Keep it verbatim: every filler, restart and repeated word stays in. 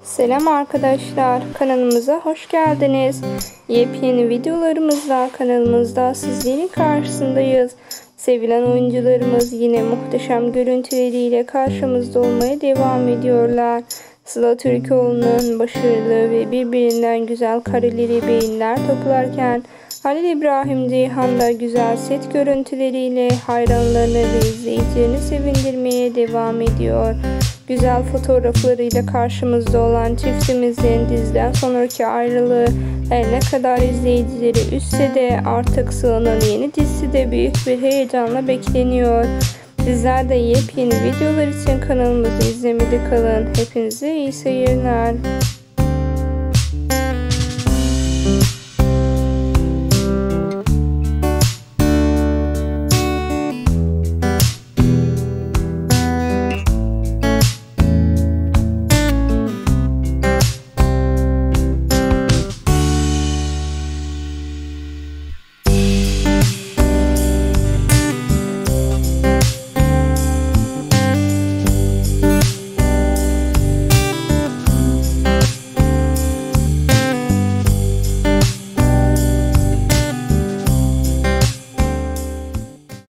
Selam arkadaşlar, kanalımıza hoş geldiniz. Yepyeni videolarımızla kanalımızda sizlerin karşısındayız. Sevilen oyuncularımız yine muhteşem görüntüleriyle karşımızda olmaya devam ediyorlar. Sıla Türkoğlu'nun başarılı ve birbirinden güzel kareleri beğeniler toplarken Halil İbrahim Ceyhan da güzel set görüntüleriyle hayranlarını ve izleyicilerini sevindirmeye devam ediyor. Güzel fotoğraflarıyla karşımızda olan çiftimizin diziden sonraki ayrılığı her ne kadar izleyicileri üzse de artık Sıla'nın yeni dizisi de büyük bir heyecanla bekleniyor. Sizler de yepyeni videolar için kanalımızı izlemede kalın. Hepinize iyi seyirler.